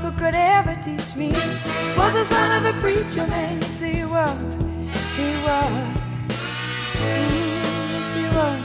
who could ever teach me was the son of a preacher man. Yes, he was. He was. Yes, he was.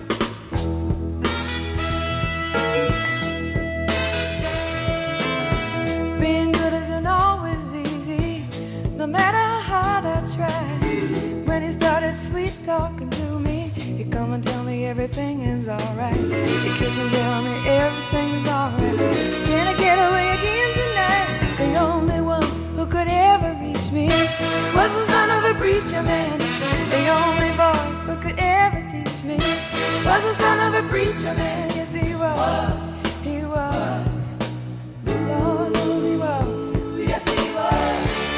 Being good isn't always easy, no matter how hard I try. When he started sweet talking to me, he'd come and tell me everything is alright. He'd kiss and tell me everything's alright. Can I get away again tonight? The only one who could ever reach me was the son of a preacher man. The only boy who could ever teach me was the son of a preacher man. Yes, he was. He was. Lord knows he was. Yes, he was.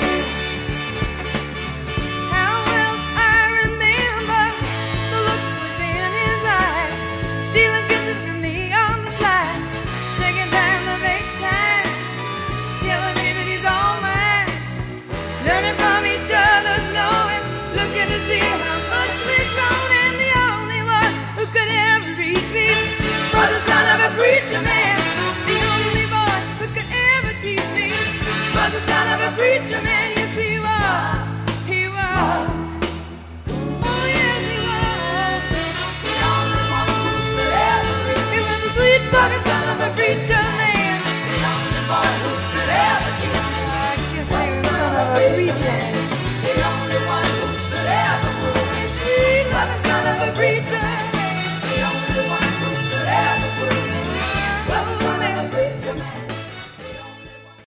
How well I remember the look was in his eyes, stealing kisses from me on the slide, taking time to make time, telling me that he's all mine, learning from each other's knowing, looking to see how much we've grown. And the only one who could ever reach me was the son of a preacher man. The only boy who could ever teach me was the son of a preacher man. Yes, he was. He was. Oh, yes, he was. The only one who could ever reach He was the sweet talking son of a preacher man. the only boy who could ever teach me. I guess he was the son of a preacher man.